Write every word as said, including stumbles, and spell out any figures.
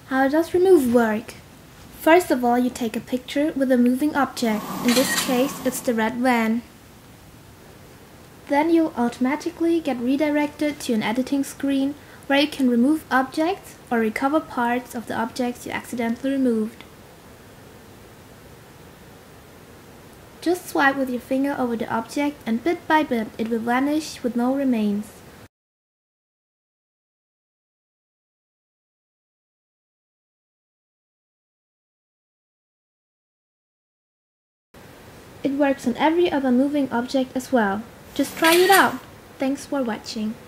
How does remove work? First of all, you take a picture with a moving object. In this case, it's the red van. Then you'll automatically get redirected to an editing screen where you can remove objects or recover parts of the objects you accidentally removed. Just swipe with your finger over the object and bit by bit it will vanish with no remains. It works on every other moving object as well. Just try it out. Thanks for watching.